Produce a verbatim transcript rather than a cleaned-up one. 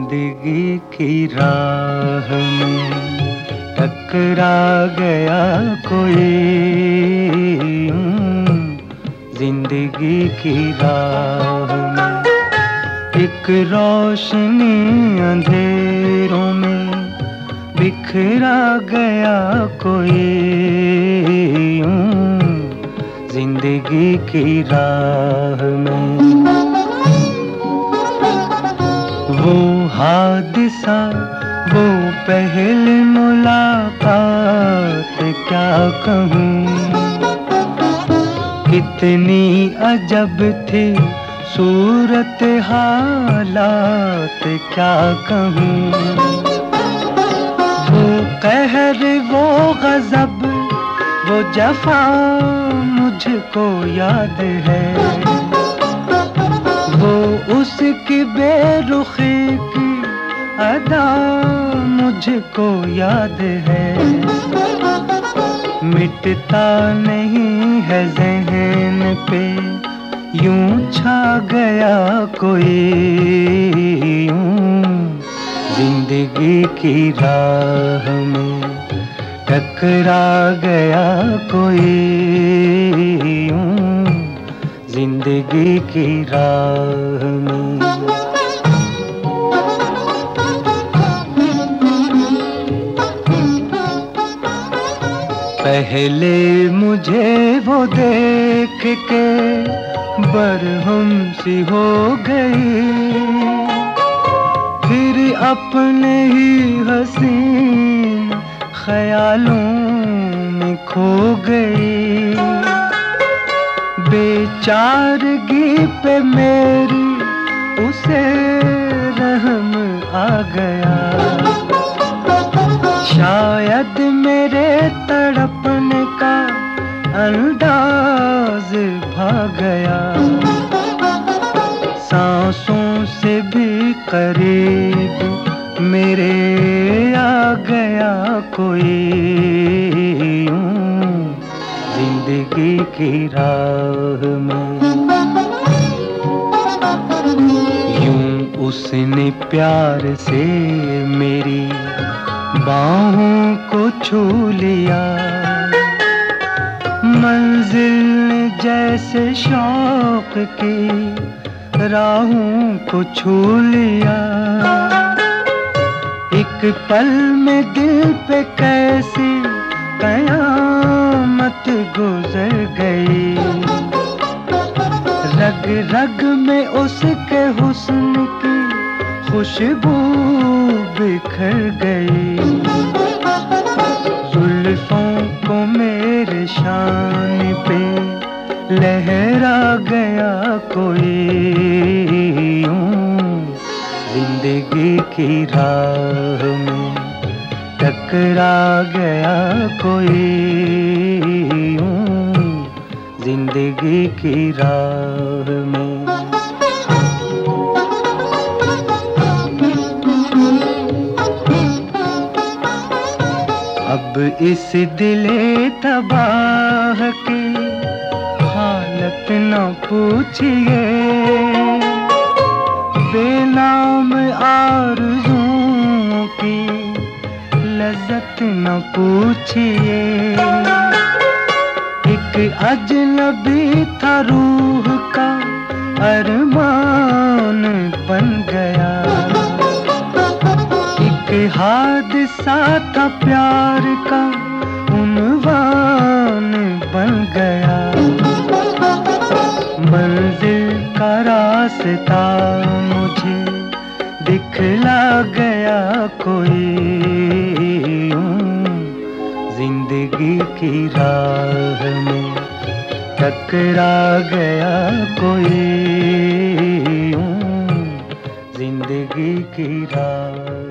जिंदगी की राह में टकरा गया कोई, जिंदगी की राह में एक रोशनी अंधेरों में बिखरा गया कोई, जिंदगी की राह में। वो हादसा, वो पहली मुलाकात क्या कहूँ, कितनी अजब थी सूरत हालात क्या कहूँ। वो कहर, वो गजब, वो जफा मुझको याद है, वो उसकी बेरुखी की अदा मुझको याद है। मिटता नहीं है ज़हन पे यूं छा गया कोई, जिंदगी की राह में टकरा गया कोई, जिंदगी की राह में। पहले मुझे वो देख के बरहम सी हो गई, फिर अपने ही हसीन ख्यालों में खो गई। बेचारगी पे मेरी उसे रहम आ गया, शायद मेरे तड़पने का अंदाज भाग गया। सांसों से भी करीब मेरे आ गया कोई, जिंदगी की राह में। यूं उसने प्यार से मेरी बाहों को छू लिया, मंजिल ने जैसे शौक की राहों को छू लिया। एक पल में दिल पे कैसी कयामत गुजर गई, रग रग में उसके हुस्न की खुशबू बिखर गई। जुल्फों को मेरे शान पे लहरा गया कोई, जिंदगी की राह में टकरा गया कोई, जिंदगी की राह में। अब इस दिले तबाह की हालत न पूछिए, बेनाम आरज़ुओं की लज़्ज़त न पूछिए। एक अजनबी था रूह का अरमान बन गया, एक हादसा था प्यार का उन्वान बन गया। मंजिल का रास्ता मुझे दिखला गया कोई, जिंदगी की राह में टकरा गया कोई, जिंदगी की राह।